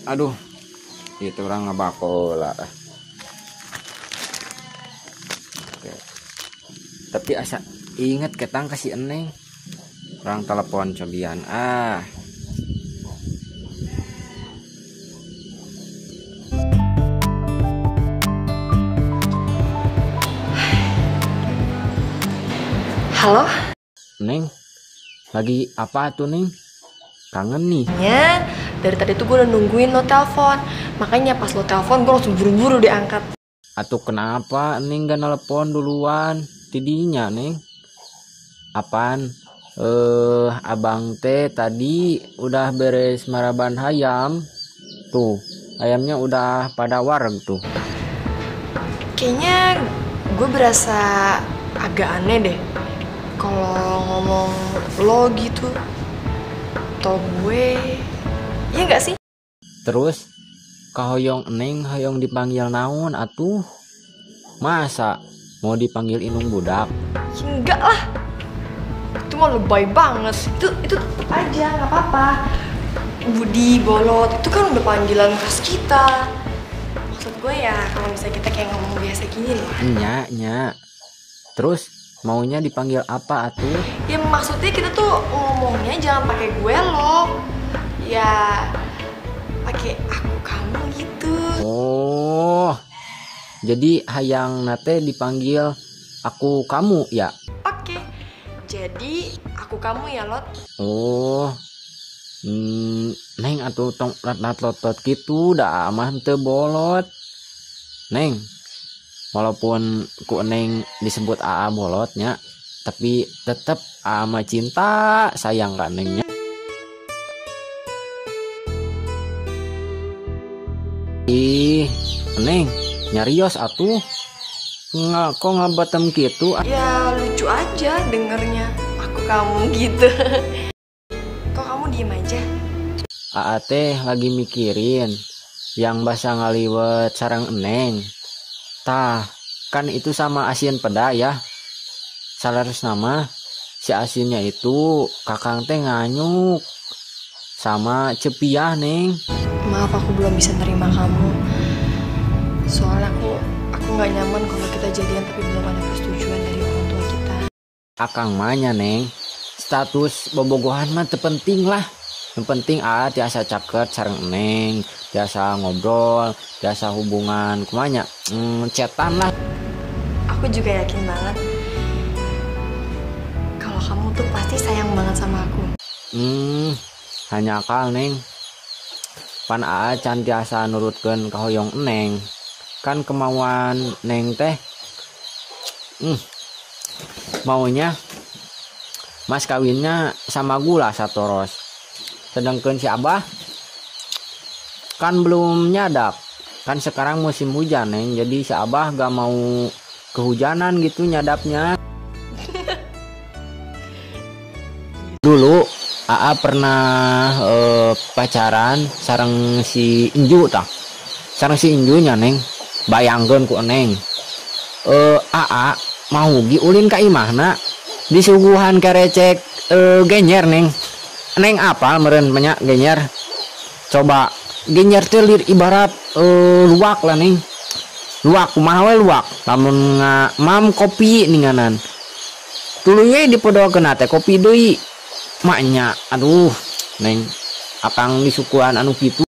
Aduh, itu orang ngabakola. Oke. Tapi asa inget ketang kasih eneng. Orang telepon cobian. Halo? Neng, lagi apa tuh Neng? Kangen nih. Ya, dari tadi tuh gue udah nungguin lo telepon. Makanya pas lo telepon gue langsung buru-buru diangkat. Atuh kenapa Neng gak nelpon duluan? Tidinya Neng. Apaan? Abang teh tadi udah beres maraban hayam. Tuh, ayamnya udah pada wareg tuh. Kayaknya gue berasa agak aneh deh kalau ngomong lo gitu atau gue, iya gak sih? Terus kahoyong Neng hoyong dipanggil naon atuh? Masa mau dipanggil inung budak? Ya, enggak lah, itu mah lebay banget. Itu aja nggak apa-apa. Budi, Bolot, itu kan udah panggilan khas kita. Maksud gue ya kalau misalnya kita kayak ngomong biasa gini loh. Nya. Terus maunya dipanggil apa atuh? Ya maksudnya kita tuh ngomongnya jangan pakai gue lo, ya pakai aku kamu gitu. Oh, jadi hayang nate dipanggil aku kamu ya? Oke, jadi aku kamu ya Lot. Oh, Neng atuh tong lat-lotot gitu dah mah teu bolot. Neng, walaupun ku Neng disebut AA bolotnya, tapi tetep AA mah cinta sayang kan Nengnya. Ih, Neng, nyarios atuh. Kok ngabatem gitu? Ya lucu aja dengernya aku kamu gitu. Kok kamu diem aja? AA teh lagi mikirin yang bahasa ngaliwet sarang Eneng. Tah, kan itu sama asin peda ya. Salares nama si asinnya itu kakang teh nganyuk sama cepiah Neng. Maaf aku belum bisa nerima kamu. Soalnya aku nggak nyaman kalau kita jadian tapi belum ada persetujuan dari orang tua kita. Akang mahnya Neng, status bobogohan mah terpenting lah. Yang penting tiasa caket sareng Neng, tiasa ngobrol, tiasa hubungan kumanya, chatan lah. Aku juga yakin banget kalau kamu tuh pasti sayang banget sama aku. Hanya akal Neng. Pan can tiasa nurutkeun kahoyong Neng. Kan kemauan Neng teh maunya mas kawinnya sama gula satoros. Sedangkan si Abah kan belum nyadak. Kan sekarang musim hujan Neng, jadi si Abah gak mau kehujanan gitu nyadapnya. Dulu AA pernah pacaran sareng si Inju tah. Sareng si Injunya Neng. Bayangkeun ku Neng. AA mau giulin ka imahna disuguhan karecek genyer Neng. Neng apal meureun banyak genyer. Coba genyer teh ibarat luwak lah Neng. Luwak kumaha we luwak? Lamun mam kopi ninganan. Tuluy we dipodokeun teh kopi deui. Maknya aduh Neng akang disukuan anu kitu.